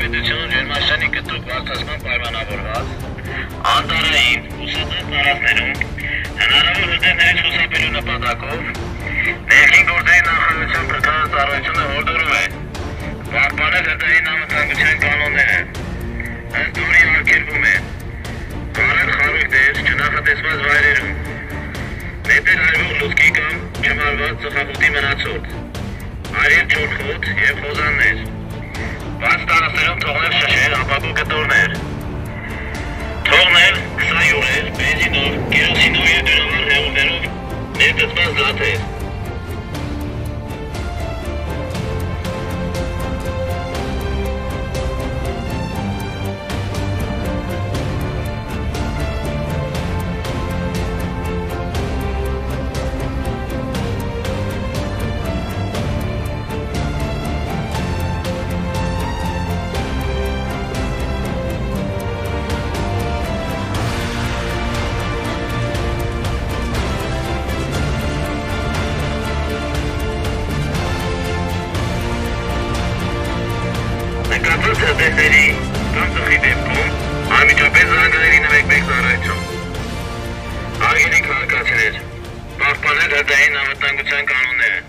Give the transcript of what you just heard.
Հանրապետությունում ջերմաշրջանի կտրուկ բարձրացման պայմանավորված անտարային ուսական տարածքներում հնարավոր հրդեհներից խուսափելու նպատակով ներքին գործերի նախարարության փրկարար ծառայությունը հորդորում է պահպանել հրդեհային անվտանգության կանոնները, ըստ որի արգելվում է վարել խարույկներ չնախատեսված վայրերում, նետել այրվող լուցկի կամ չմարված ծխախոտի մնացորդ, արև չորխոտ և խոզաններ, բաց տարածքներում թողնել շշեր, ապակու կտորներ, թողնել քսայուրեր, բենզինով, կերոսինով և դյուրավոր հեղուկներով ներծծված լաթեր։ Նկատված հրդեհների կամ ծխի դեպքում անմիջապես զանգահարի նվեկվեք ծառայություն։ Հարգելի քաղաքացիներ, պահպանել հրդեհային անվտանգության կանոնները։